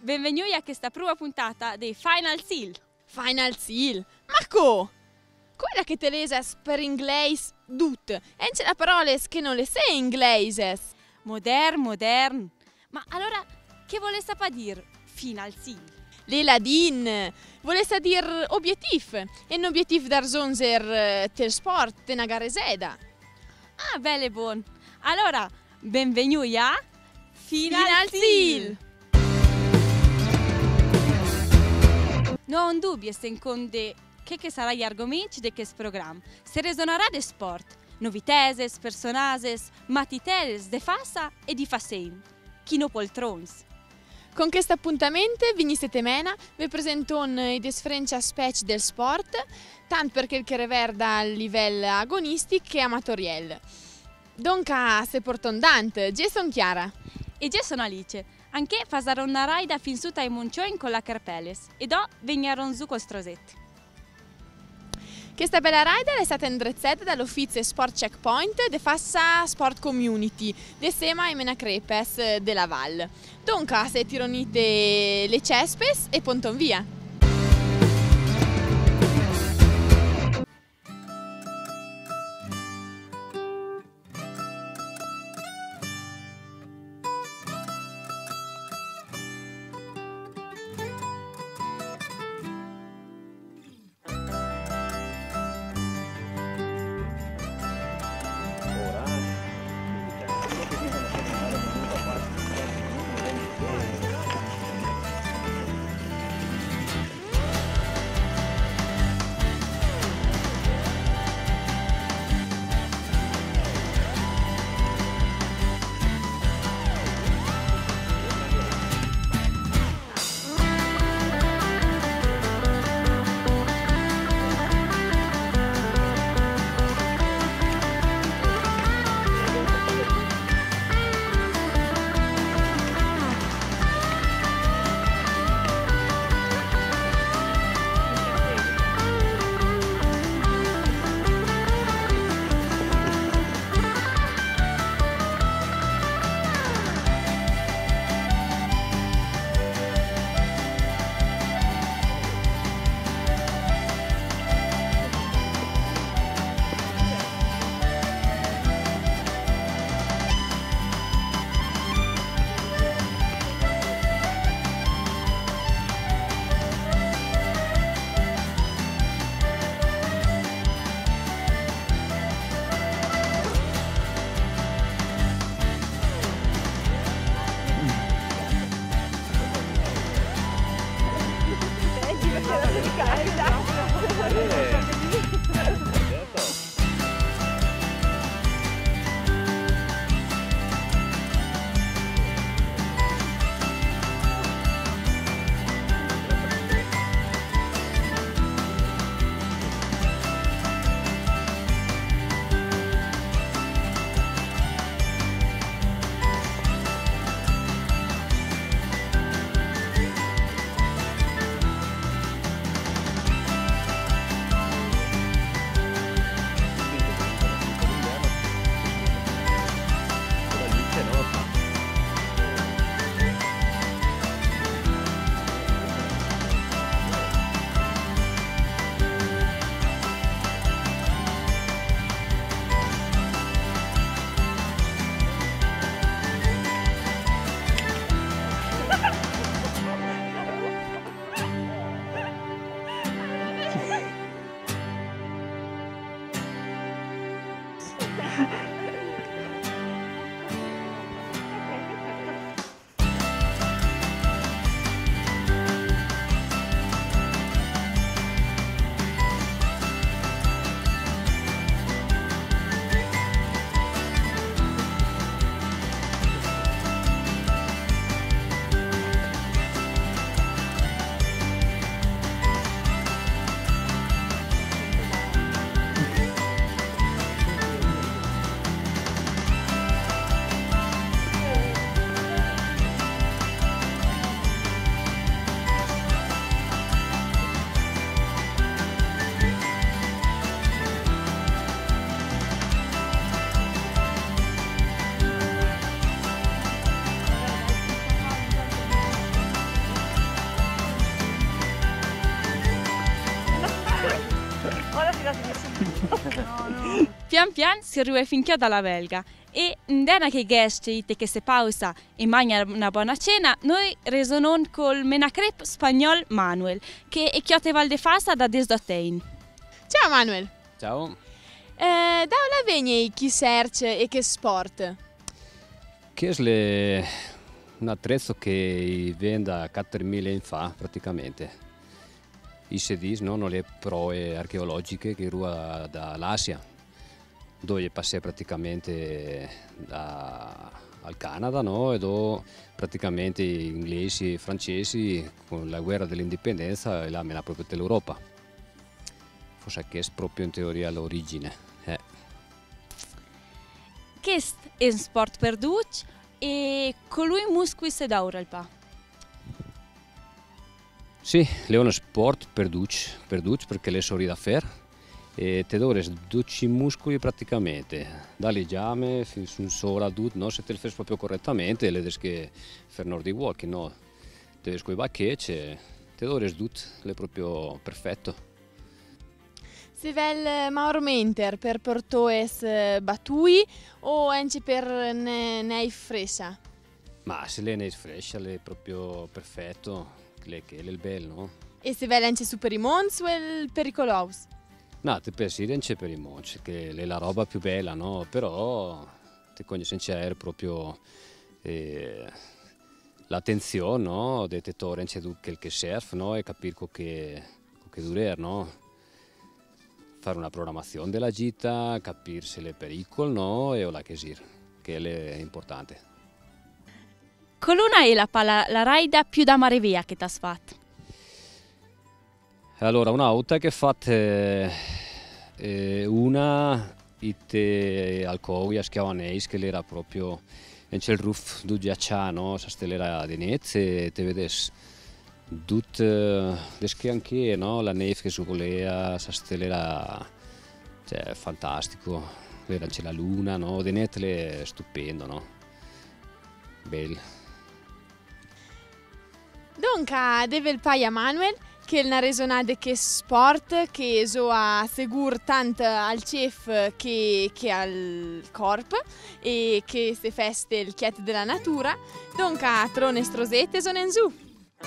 benvenuti a questa prima puntata dei Final Seal. Final Seal? Marco! Quella che te leses per inglese tut. E c'è la parola che non le sai inglese. Modern. Ma allora, che volesse dire Final Seal? Le ladin. Volesse dire obiettivo. E un obiettivo da zonzer tel sport, te una gareseda. Ah, belle buon. Allora, benvenuti a Final Seal. Non dubbio se inconde che sarà gli argomenti di questo programma. Se resonarà de sport, noviteses, personases, matiteres de fassa e di fassein. Chino poltrons. Con questo appuntamento, vigni settimana, vi presento i differenti aspetti del sport, tanto perché il che reverda a livello agonistico che amatoriale. Donca se portondante, io sono Chiara. E io sono Alice. Anche farò una raida fin su ai Moncioni con la Carpeles. E do venirono su col Strosetti. Questa bella rider è stata indirizzata dall'Ufficio Sport Checkpoint de Fassa Sport Community de Sema e Menacrepes della Val. Dunque, se tironite le cespes e ponton via. Pian pian si arriva finché dalla belga e dena che gesti che se pausa e mangia una buona cena, noi resonon col menacrep spagnol Manuel, che è chiote Valdefasa da Desdotein. Ciao Manuel! Ciao! Da dove vieni chi search e che sport? Questo è un attrezzo che viene da 4.000 anni fa praticamente. I sedis non le prove archeologiche che arrivano dall'Asia, dove passa praticamente al Canada, no? E dove praticamente gli inglesi e i francesi con la guerra dell'indipendenza e l'hanno proprio dell'Europa. Forse che è proprio in teoria l'origine. Questo è un sport perduto e con lui muscoli si daura il pa. Sì, è uno sport perduto perché le sorride da fare e te dovresti duci i muscoli praticamente, dalle giame fino a un solo adulto, no? Se te le fai proprio correttamente, le devi che fare nordi walking, no? Te devi con i bacchetti, te dovresti dut, è proprio perfetto. Se vel maurmenter per portoes batui o anche per nei fresca? Ma se lei è fresca, è proprio perfetto. Che è il bello, no? E se vai anche su per i mons o il pericoloso? No, te pensi anche per i mons, che è la roba più bella, no? Però te conosci senza proprio l'attenzione, no? De te torre anche quel che serve, no? E capire che durer, no? Fare una programmazione della gita, capire se le pericoli, no? E la che è importante. Coluna è la raida più da mare via che ti has fatto? Allora, un'auto che fate una al Covi a Schiavaneis, che era proprio in il roof du ghiacciano, sa stellera di neve e te vedes tutte le schianche, no? La neve che sucolea, sa stellera, cioè fantastico, c'è la luna, no? Di neve è stupendo, no? Bello. Dunque, deve il paia Manuel, che il resonade che sport, che so a segur tanto al chef che al corpo e che se feste il chiet della natura, dunque trone strosette sono in su.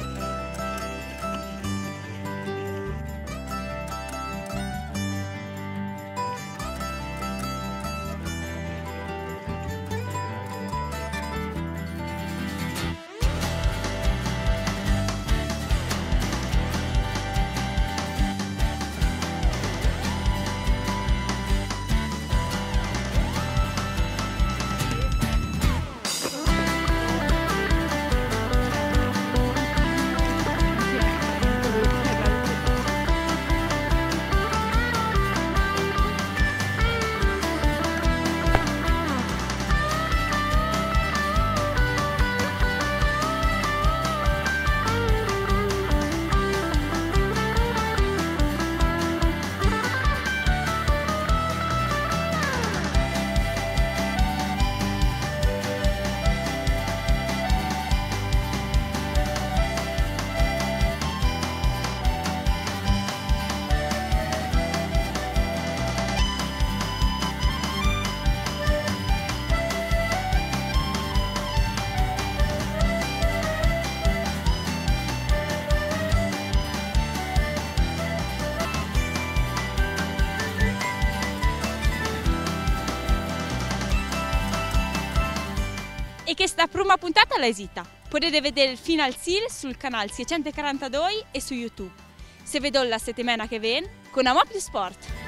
E questa prima puntata l'ha esita. Potete vedere il final sil sul canale 642 e su YouTube. Se vedo la settimana che viene con Amor più Sport.